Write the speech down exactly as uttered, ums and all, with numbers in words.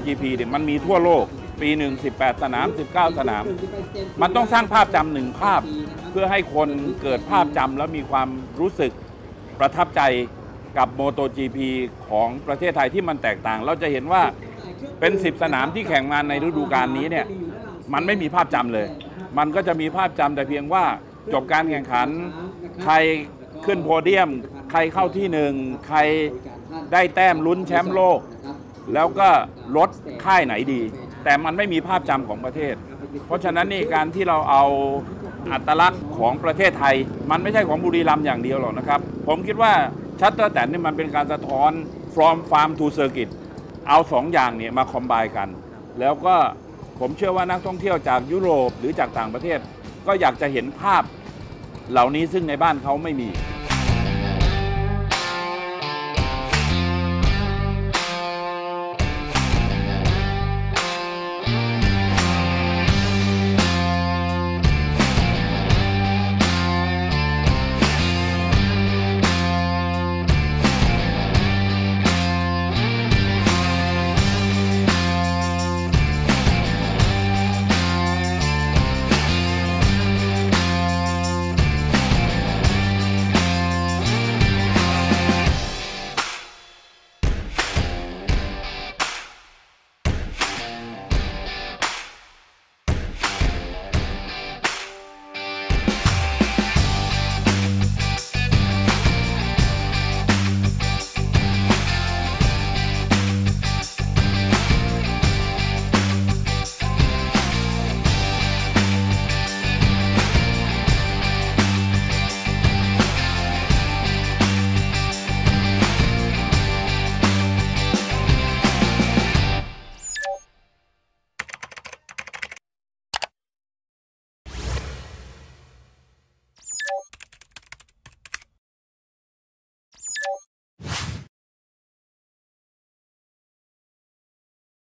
จีพีเนี่ยมันมีทั่วโลกปีหนึ่งสิบแปดสนามสิบเก้าสนามมันต้องสร้างภาพจำหนึ่งภาพเพื่อให้คนเกิดภาพจำแล้วมีความรู้สึกประทับใจกับ โมโต จี พี ของประเทศไทยที่มันแตกต่างเราจะเห็นว่าเป็นสิบสนามที่แข่งมาในฤดูกาลนี้เนี่ยมันไม่มีภาพจำเลยมันก็จะมีภาพจำแต่เพียงว่าจบการแข่งขันใครขึ้นโพเดียมใครเข้าที่หนึ่งใครได้แต้มลุ้นแชมป์โลกแล้วก็ลดค่ายไหนดีแต่มันไม่มีภาพจำของประเทศเพราะฉะนั้นนี่การที่เราเอาอัตลักษณ์ของประเทศไทยมันไม่ใช่ของบุรีรัมย์อย่างเดียวหรอกนะครับผมคิดว่าชัตเตอร์แตนนี่มันเป็นการสะท้อน from farm to circuit เอาสองอย่างเนี่ยมาคอมไบกันแล้วก็ผมเชื่อว่านักท่องเที่ยวจากยุโรปหรือจากต่างประเทศก็อยากจะเห็นภาพเหล่านี้ซึ่งในบ้านเขาไม่มี